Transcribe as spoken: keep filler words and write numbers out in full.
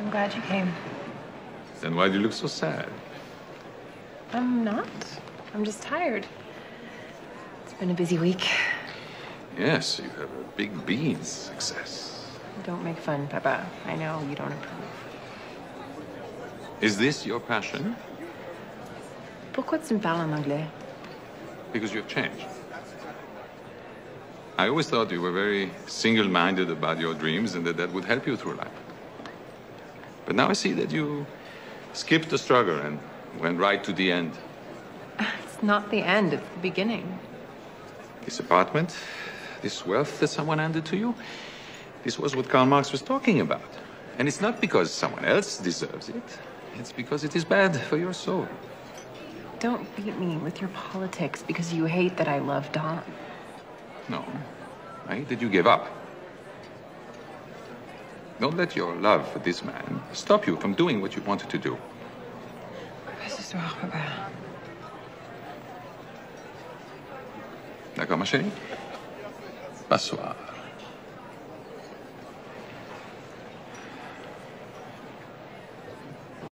I'm glad you came. Then why do you look so sad? I'm not. I'm just tired. It's been a busy week. Yes, you have a big beans success. Don't make fun, Papa. I know you don't approve. Is this your passion? Pourquoi tu me parles en anglais? Because you've changed. I always thought you were very single-minded about your dreams and that that would help you through life. But now I see that you skipped the struggle and went right to the end. It's not the end, it's the beginning. This apartment, this wealth that someone handed to you, this was what Karl Marx was talking about. And it's not because someone else deserves it. It's because it is bad for your soul. Don't beat me with your politics because you hate that I love Don. No, I hate that you gave up. Don't let your love for this man stop you from doing what you wanted to do. Pas ce soir, Papa. D'accord, ma chérie? Pas ce soir.